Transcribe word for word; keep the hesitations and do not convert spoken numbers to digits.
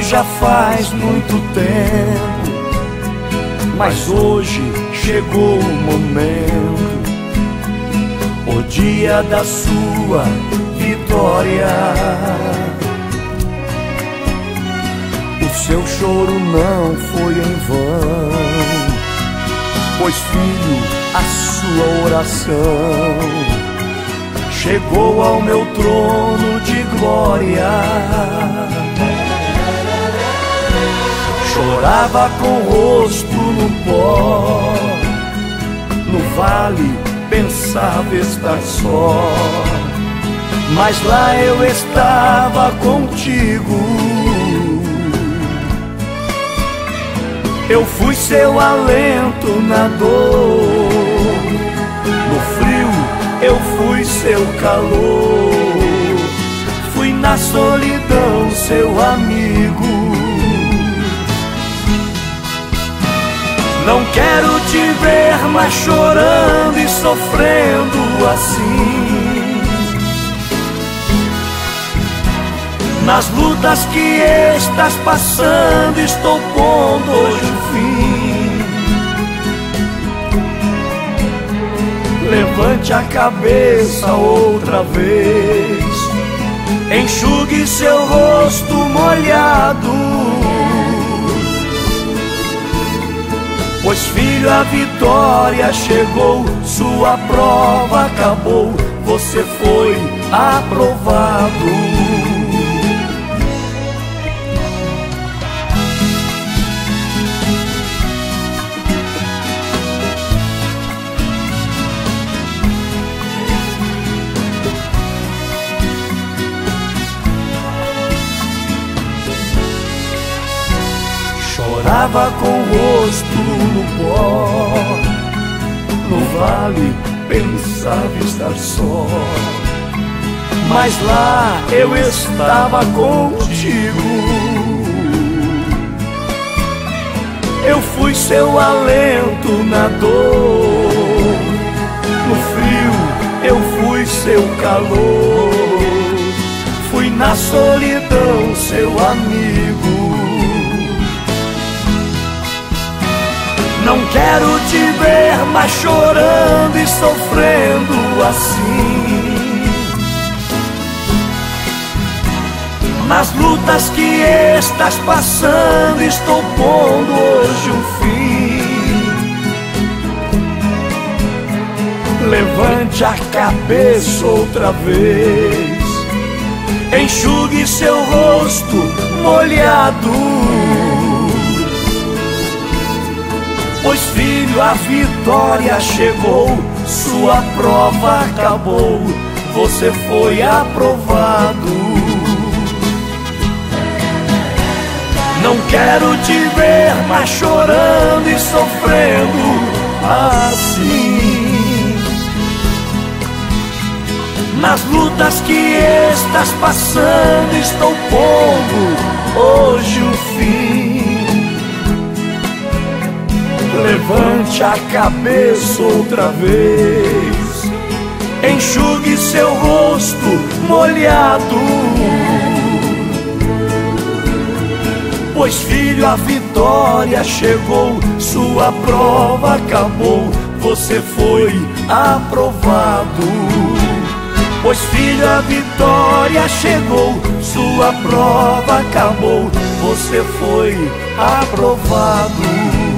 já faz muito tempo, mas hoje chegou o momento, o dia da sua vitória. O seu choro não foi em vão, pois filho, a sua oração chegou ao meu trono de glória. Chorava com o rosto no pó, no vale pensava estar só, mas lá eu estava contigo. Eu fui seu alento na dor, no frio eu fui seu calor, fui na solidão seu amigo. Não quero te ver mais chorando e sofrendo assim. Nas lutas que estás passando, estou pondo hoje o fim. Levante a cabeça outra vez, enxugue seu rosto molhado, pois filho, a vitória chegou, sua prova acabou, você foi aprovado. Chorava com o rosto no pó, no vale pensava estar só, mas lá eu estava contigo. Eu fui seu alento na dor, no frio eu fui seu calor, fui na solidão seu amigo. Não quero te ver mais chorando e sofrendo assim. Nas lutas que estás passando, estou pondo hoje um fim. Levante a cabeça outra vez, enxugue seu rosto molhado, pois filho, a vitória chegou, sua prova acabou, você foi aprovado. Não quero te ver mais chorando e sofrendo assim. Nas lutas que estás passando, estou pondo hoje o fim. Levante a cabeça outra vez, enxugue seu rosto molhado, pois filho, a vitória chegou, sua prova acabou, você foi aprovado. Pois filho, a vitória chegou, sua prova acabou, você foi aprovado.